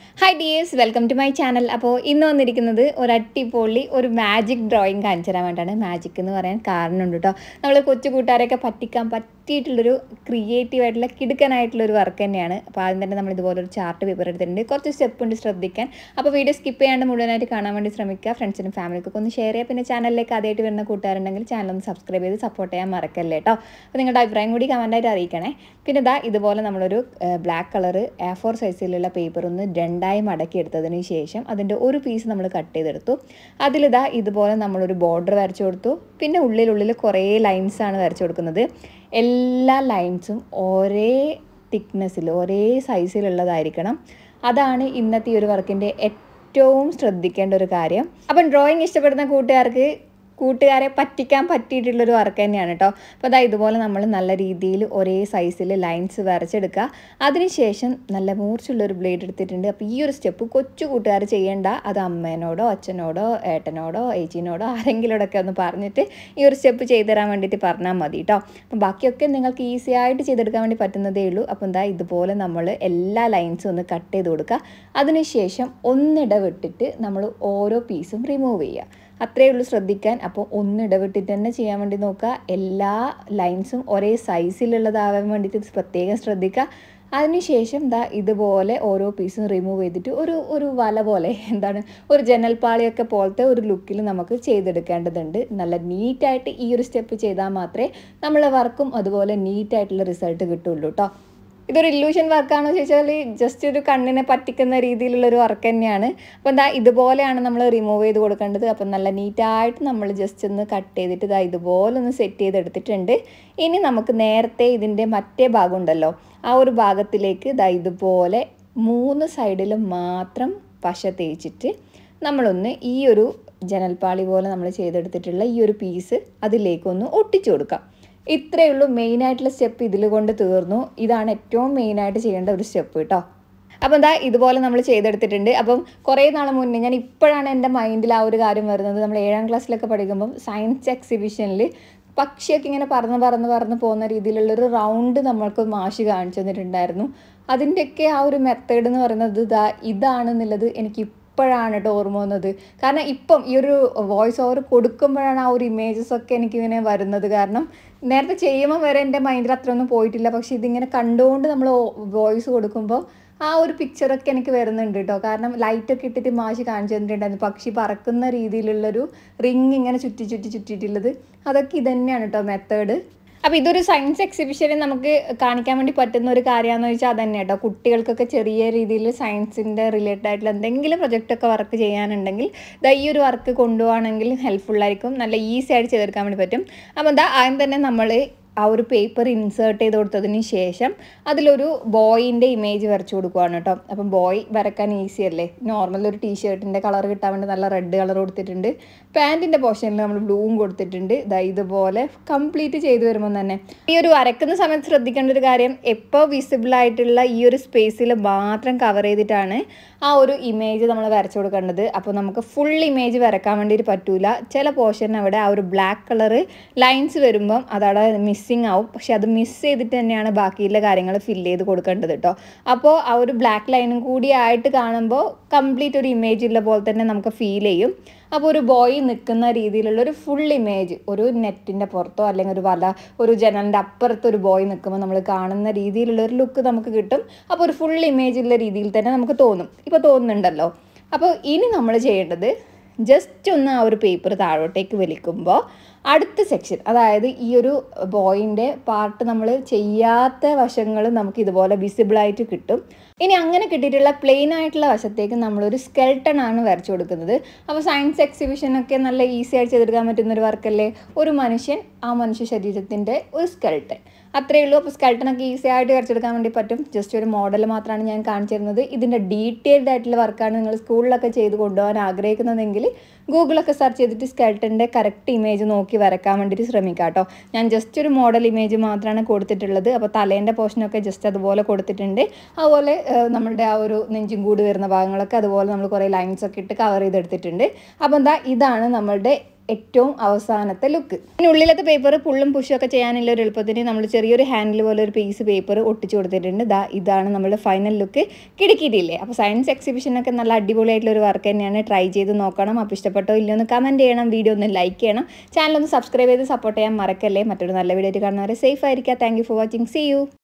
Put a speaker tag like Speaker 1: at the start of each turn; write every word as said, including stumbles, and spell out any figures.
Speaker 1: Hi dears, welcome to my channel. അപ്പോൾ ഇന്ന് വന്നിരിക്കുന്നത് ഒരു അടിപൊളി ഒരു മാജിക് ഡ്രോയിങ് കാണിച്ചു തരാൻ വേണ്ടിയാണ്. മാജിക് എന്ന് പറയാൻ കാരണമുണ്ട് കേട്ടോ. നമ്മൾ കൊച്ചു കൂട്ടുകാരെയൊക്കെ പറ്റിക്കാൻ പറ്റിയിട്ടുള്ളൊരു ക്രിയേറ്റീവ് ആയിട്ടുള്ള കിടുക്കനായിട്ടുള്ളൊരു വർക്ക് തന്നെയാണ്. അപ്പോൾ ആദ്യം തന്നെ നമ്മൾ ഇതുപോലെ ഒരു ചാർട്ട് പേപ്പർ എടുത്തിട്ടുണ്ട്. കുറച്ച് സ്റ്റെപ്പ് ഉണ്ട് ശ്രദ്ധിക്കാൻ. അപ്പോൾ വീഡിയോ സ്കിപ്പ് ചെയ്യാണ്ട് മുഴുവനായിട്ട് കാണാൻ വേണ്ടി ശ്രമിക്കുക. ഫ്രണ്ട്സിനും ഫാമിലിക്കൊക്കെ ഒന്ന് ഷെയർ ചെയ്യുക. പിന്നെ ചാനലിലേക്ക് ആദ്യമായിട്ട് വരുന്ന കൂട്ടുകാരുണ്ടെങ്കിൽ ചാനൽ ഒന്ന് സബ്സ്ക്രൈബ് ചെയ്ത് സപ്പോർട്ട് ചെയ്യാൻ മറക്കല്ലേ കേട്ടോ. അപ്പോൾ നിങ്ങളുടെ അഭിപ്രായം കൂടി കമൻറ്റായിട്ട് അറിയിക്കണേ. പിന്നെ ഇതാ ഇതുപോലെ നമ്മളൊരു ബ്ലാക്ക് കളർ എ ഫോർ സൈസിലുള്ള പേപ്പർ ഒന്ന് രണ്ടായി മടക്കി എടുത്തതിന് ശേഷം അതിൻ്റെ ഒരു പീസ് നമ്മൾ കട്ട് ചെയ്തെടുത്തു. അതിലിതാ ഇതുപോലെ നമ്മളൊരു ബോർഡർ വരച്ചു കൊടുത്തു. പിന്നെ ഉള്ളിലുള്ളിൽ കുറേ ലൈൻസാണ് വരച്ചു കൊടുക്കുന്നത്. എല്ലാ ലൈൻസും ഒരേ തിക്നെസ്സിൽ ഒരേ സൈസിലുള്ളതായിരിക്കണം. അതാണ് ഇന്നത്തെ ഈ ഒരു വർക്കിൻ്റെ ഏറ്റവും ശ്രദ്ധിക്കേണ്ട ഒരു കാര്യം. അപ്പം ഡ്രോയിങ് ഇഷ്ടപ്പെടുന്ന കൂട്ടുകാർക്ക് കൂട്ടുകാരെ പറ്റിക്കാൻ പറ്റിയിട്ടുള്ളൊരു വർക്ക് തന്നെയാണ് കേട്ടോ. അപ്പോൾ അതാ ഇതുപോലെ നമ്മൾ നല്ല രീതിയിൽ ഒരേ സൈസിൽ ലൈൻസ് വരച്ചെടുക്കുക. അതിനുശേഷം നല്ല മൂർച്ചുള്ളൊരു ബ്ലേഡ് എടുത്തിട്ടുണ്ട്. അപ്പോൾ ഈ ഒരു സ്റ്റെപ്പ് കൊച്ചു കൂട്ടുകാർ ചെയ്യേണ്ട, അത് അമ്മേനോടോ അച്ഛനോടോ ഏട്ടനോടോ ഏച്ചിനോടോ ആരെങ്കിലോടൊക്കെ ഒന്ന് പറഞ്ഞിട്ട് ഈ ഒരു സ്റ്റെപ്പ് ചെയ്തു തരാൻ വേണ്ടിയിട്ട് പറഞ്ഞാൽ മതി കേട്ടോ. അപ്പം ബാക്കിയൊക്കെ നിങ്ങൾക്ക് ഈസി ആയിട്ട് ചെയ്തെടുക്കാൻ വേണ്ടി പറ്റുന്നതേ ഉള്ളൂ. അപ്പോൾ എന്താ ഇതുപോലെ നമ്മൾ എല്ലാ ലൈൻസും ഒന്ന് കട്ട് ചെയ്ത് കൊടുക്കുക. അതിനുശേഷം ഒന്നിടവിട്ടിട്ട് നമ്മൾ ഓരോ പീസും റിമൂവ് ചെയ്യുക. അത്രയേ ഉള്ളൂ ശ്രദ്ധിക്കാൻ. അപ്പോൾ ഒന്ന് ഇടവിട്ടിട്ട് തന്നെ ചെയ്യാൻ വേണ്ടി നോക്കുക. എല്ലാ ലൈൻസും ഒരേ സൈസിലുള്ളതാവാൻ വേണ്ടിയിട്ട് പ്രത്യേകം ശ്രദ്ധിക്കുക. അതിനുശേഷം ദാ ഇതുപോലെ ഓരോ പീസും റിമൂവ് ചെയ്തിട്ട് ഒരു ഒരു വല പോലെ എന്താണ് ഒരു ജനൽപ്പാളിയൊക്കെ പോലത്തെ ഒരു ലുക്കിൽ നമുക്ക് ചെയ്തെടുക്കേണ്ടതുണ്ട്. നല്ല നീറ്റായിട്ട് ഈ ഒരു സ്റ്റെപ്പ് ചെയ്താൽ മാത്രമേ നമ്മളെ വർക്കും അതുപോലെ നീറ്റായിട്ടുള്ള റിസൾട്ട് കിട്ടുള്ളൂ കേട്ടോ. ഇതൊരു ഇല്യൂഷൻ വർക്കാണോ ചോദിച്ചാൽ ജസ്റ്റ് ഒരു കണ്ണിനെ പറ്റിക്കുന്ന രീതിയിലുള്ളൊരു വർക്ക് തന്നെയാണ്. അപ്പോൾ എന്താ ഇതുപോലെയാണ് നമ്മൾ റിമൂവ് ചെയ്ത് കൊടുക്കേണ്ടത്. അപ്പം നല്ല നീറ്റായിട്ട് നമ്മൾ ജസ്റ്റ് ഒന്ന് കട്ട് ചെയ്തിട്ട് ഇതാ ഇതുപോലെ ഒന്ന് സെറ്റ് ചെയ്തെടുത്തിട്ടുണ്ട്. ഇനി നമുക്ക് നേരത്തെ ഇതിൻ്റെ മറ്റേ ഭാഗം ഉണ്ടല്ലോ, ആ ഒരു ഭാഗത്തിലേക്ക് ഇതാ ഇതുപോലെ മൂന്ന് സൈഡിലും മാത്രം പശ തേച്ചിട്ട് നമ്മളൊന്ന് ഈ ഒരു ജനൽപ്പാളി പോലെ നമ്മൾ ചെയ്തെടുത്തിട്ടുള്ള ഈ ഒരു പീസ് അതിലേക്കൊന്ന് ഒട്ടിച്ചു കൊടുക്കാം. ഇത്രയേ ഉള്ളൂ. മെയിനായിട്ടുള്ള സ്റ്റെപ്പ് ഇതിൽ കൊണ്ട് തീർന്നു. ഇതാണ് ഏറ്റവും മെയിനായിട്ട് ചെയ്യേണ്ട ഒരു സ്റ്റെപ്പ് കേട്ടോ. അപ്പോൾ എന്താ ഇതുപോലെ നമ്മൾ ചെയ്തെടുത്തിട്ടുണ്ട്. അപ്പം കുറേ നാൾ മുന്നേ ഞാൻ ഇപ്പോഴാണ് എൻ്റെ മൈൻഡിൽ ആ ഒരു കാര്യം വരുന്നത്. നമ്മൾ ഏഴാം ക്ലാസ്സിലൊക്കെ പഠിക്കുമ്പം സയൻസ് എക്സിബിഷനിൽ പക്ഷിയൊക്കെ ഇങ്ങനെ പറന്ന് പറന്ന് പറന്ന് പോകുന്ന രീതിയിലുള്ളൊരു റൗണ്ട് നമ്മൾക്ക് മാഷ് കാണിച്ചു തന്നിട്ടുണ്ടായിരുന്നു. അതിൻ്റെയൊക്കെ ആ ഒരു മെത്തേഡ് എന്ന് പറയുന്നത് ഇതാ ഇതാണെന്നുള്ളത് എനിക്ക് ഇപ്പോഴാണ് കേട്ടോ ഓർമ്മ വന്നത്. കാരണം ഇപ്പം ഈ ഒരു വോയിസ് ഓവർ കൊടുക്കുമ്പോഴാണ് ആ ഒരു ഇമേജസ് ഒക്കെ എനിക്കിങ്ങനെ വരുന്നത്. കാരണം നേരത്തെ ചെയ്യുമ്പോൾ വരെ എൻ്റെ മൈൻഡിൽ അത്രയൊന്നും പോയിട്ടില്ല. പക്ഷേ ഇതിങ്ങനെ കണ്ടുകൊണ്ട് നമ്മൾ വോയിസ് കൊടുക്കുമ്പോൾ ആ ഒരു പിക്ചറൊക്കെ എനിക്ക് വരുന്നുണ്ട് കേട്ടോ. കാരണം ലൈറ്റൊക്കെ ഇട്ടിട്ട് മാഷ് കാണിച്ചു തന്നിട്ടുണ്ടായിരുന്നു. പക്ഷി പറക്കുന്ന രീതിയിലുള്ളൊരു റിങ് ഇങ്ങനെ ചുറ്റി ചുറ്റി ചുറ്റിയിട്ടുള്ളത്. അതൊക്കെ ഇതന്നെയാണ് കേട്ടോ മെത്തേഡ്. അപ്പോൾ ഇതൊരു സയൻസ് എക്സിബിഷനിൽ നമുക്ക് കാണിക്കാൻ വേണ്ടി പറ്റുന്ന ഒരു കാര്യമാണെന്ന് ചോദിച്ചാൽ അതന്നെ കേട്ടോ. കുട്ടികൾക്കൊക്കെ ചെറിയ രീതിയിൽ സയൻസിൻ്റെ റിലേറ്റഡ് ആയിട്ടുള്ള എന്തെങ്കിലും പ്രൊജക്റ്റൊക്കെ വർക്ക് ചെയ്യാനുണ്ടെങ്കിൽ ദാ ഈ ഒരു വർക്ക് കൊണ്ടുപോകണമെങ്കിൽ ഹെൽപ്ഫുള്ളായിരിക്കും. നല്ല ഈസി ആയിട്ട് ചെയ്തെടുക്കാൻ വേണ്ടി പറ്റും. അപ്പോൾ എന്താ ആദ്യം തന്നെ നമ്മൾ ആ ഒരു പേപ്പർ ഇൻസേർട്ട് ചെയ്ത് കൊടുത്തതിന് ശേഷം അതിലൊരു ബോയിൻ്റെ ഇമേജ് വരച്ചു കൊടുക്കുകയാണ് കേട്ടോ. അപ്പം ബോയ് വരക്കാൻ ഈസി അല്ലേ. നോർമൽ ഒരു ടീഷർട്ടിൻ്റെ കളർ കിട്ടാൻ വേണ്ടി നല്ല റെഡ് കളർ കൊടുത്തിട്ടുണ്ട്. പാൻറ്റിൻ്റെ പോർഷനിൽ നമ്മൾ ബ്ലൂവും കൊടുത്തിട്ടുണ്ട്. ഇതാ ഇതുപോലെ കംപ്ലീറ്റ് ചെയ്ത് വരുമ്പോൾ തന്നെ ഈ ഒരു വരക്കുന്ന സമയത്ത് ശ്രദ്ധിക്കേണ്ട ഒരു കാര്യം, എപ്പോൾ വിസിബിൾ ആയിട്ടുള്ള ഈ ഒരു സ്പേസിൽ മാത്രം കവർ ചെയ്തിട്ടാണ് ആ ഒരു ഇമേജ് നമ്മൾ വരച്ചു കൊടുക്കേണ്ടത്. അപ്പോൾ നമുക്ക് ഫുൾ ഇമേജ് വരക്കാൻ വേണ്ടിയിട്ട് പറ്റൂല. ചില പോർഷൻ അവിടെ ആ ഒരു ബ്ലാക്ക് കളർ ലൈൻസ് വരുമ്പം അതവിടെ മിസ്സിങ് ആവും. പക്ഷെ അത് മിസ് ചെയ്തിട്ട് തന്നെയാണ് ബാക്കിയുള്ള കാര്യങ്ങൾ ഫില്ല് ചെയ്ത് കൊടുക്കേണ്ടത് കേട്ടോ. അപ്പോൾ ആ ഒരു ബ്ലാക്ക് ലൈനും കൂടി ആയിട്ട് കാണുമ്പോൾ കംപ്ലീറ്റ് ഒരു ഇമേജ് ഉള്ള പോലെ തന്നെ നമുക്ക് ഫീൽ ചെയ്യും. അപ്പോൾ ഒരു ബോയ് നിൽക്കുന്ന രീതിയിലുള്ള ഒരു ഫുൾ ഇമേജ് ഒരു നെറ്റിൻ്റെ പുറത്തോ അല്ലെങ്കിൽ ഒരു വല ഒരു ജനലിൻ്റെ അപ്പുറത്ത് ഒരു ബോയ് നിൽക്കുമ്പോൾ നമ്മൾ കാണുന്ന രീതിയിലുള്ള ഒരു ലുക്ക് നമുക്ക് കിട്ടും. അപ്പോൾ ഒരു ഫുൾ ഇമേജ് ഉള്ള രീതിയിൽ തന്നെ നമുക്ക് തോന്നും. ഇപ്പോൾ തോന്നുന്നുണ്ടല്ലോ. അപ്പോൾ ഇനി നമ്മൾ ചെയ്യേണ്ടത് ജസ്റ്റ് ഒന്ന് ആ ഒരു പേപ്പർ താഴോട്ടേക്ക് വലിക്കുമ്പോൾ അടുത്ത സെക്ഷൻ, അതായത് ഈ ഒരു ബോയിൻ്റെ പാർട്ട് നമ്മൾ ചെയ്യാത്ത വശങ്ങൾ നമുക്ക് ഇതുപോലെ വിസിബിളായിട്ട് കിട്ടും. ഇനി അങ്ങനെ കിട്ടിയിട്ടുള്ള പ്ലെയിൻ ആയിട്ടുള്ള വശത്തേക്ക് നമ്മളൊരു സ്കെൽട്ടൺ ആണ് വരച്ചു കൊടുക്കുന്നത്. അപ്പോൾ സയൻസ് എക്സിബിഷനൊക്കെ നല്ല ഈസി ആയിട്ട് ചെയ്തെടുക്കാൻ പറ്റുന്നൊരു വർക്കല്ലേ. ഒരു മനുഷ്യൻ, ആ മനുഷ്യ ശരീരത്തിൻ്റെ ഒരു സ്കെൽട്ടൺ, അത്രയേ ഉള്ളൂ. അപ്പോൾ സ്കെൽട്ടനൊക്കെ ഈസി ആയിട്ട് വരച്ചെടുക്കാൻ വേണ്ടി പറ്റും. ജസ്റ്റ് ഒരു മോഡൽ മാത്രമാണ് ഞാൻ കാണിച്ചു തരുന്നത്. ഇതിൻ്റെ ഡീറ്റെയിൽഡ് ആയിട്ടുള്ള വർക്കാണ് നിങ്ങൾ സ്കൂളിലൊക്കെ ചെയ്ത് കൊണ്ടുപോകാൻ ആഗ്രഹിക്കുന്നതെങ്കിൽ ഗൂഗിളൊക്കെ സെർച്ച് ചെയ്തിട്ട് സ്കെൽട്ടൻ്റെ കറക്റ്റ് ഇമേജ് നോക്കി വരക്കാൻ വേണ്ടിയിട്ട് ശ്രമിക്കാം കേട്ടോ. ഞാൻ ജസ്റ്റ് ഒരു മോഡൽ ഇമേജ് മാത്രമാണ് കൊടുത്തിട്ടുള്ളത്. അപ്പോൾ തലേൻ്റെ പോർഷനൊക്കെ ജസ്റ്റ് അതുപോലെ കൊടുത്തിട്ടുണ്ട്. അതുപോലെ നമ്മളുടെ ആ ഒരു നെഞ്ചും കൂടി വരുന്ന ഭാഗങ്ങളൊക്കെ അതുപോലെ നമ്മൾ കുറേ ലൈൻസൊക്കെ ഇട്ട് കവർ ചെയ്തെടുത്തിട്ടുണ്ട്. അപ്പോൾ എന്താ ഇതാണ് നമ്മളുടെ ഏറ്റവും അവസാനത്തെ ലുക്ക്. ഇതിനുള്ളിലത്തെ പേപ്പർ പുള്ളും പുഷും ഒക്കെ ചെയ്യാനുള്ള ഒരു എളുപ്പത്തിന് നമ്മൾ ചെറിയൊരു ഹാൻഡിൽ പോലെ ഒരു പീസ് പേപ്പർ ഒട്ടിച്ചു കൊടുത്തിട്ടുണ്ട്. ദാ ഇതാണ് നമ്മുടെ ഫൈനൽ ലുക്ക് കിടക്കിയിട്ടില്ലേ. അപ്പോൾ സയൻസ് എക്സിബിഷനൊക്കെ നല്ല അടിപൊളിയായിട്ടുള്ള ഒരു വർക്ക് തന്നെയാണ്. ട്രൈ ചെയ്ത് നോക്കണം. അപ്പോൾ ഇഷ്ടപ്പെട്ടോ ഇല്ലയോ ഒന്ന് കമൻറ്റ് ചെയ്യണം, വീഡിയോ ഒന്ന് ലൈക്ക് ചെയ്യണം, ചാനൽ ഒന്ന് സബ്സ്ക്രൈബ് ചെയ്ത് സപ്പോർട്ട് ചെയ്യാൻ മറക്കല്ലേ. മറ്റൊരു നല്ല വീഡിയോ ആയിട്ട് കാണുന്നവരെ സേഫ് ആയിരിക്കുക. Thank you for watching. See U.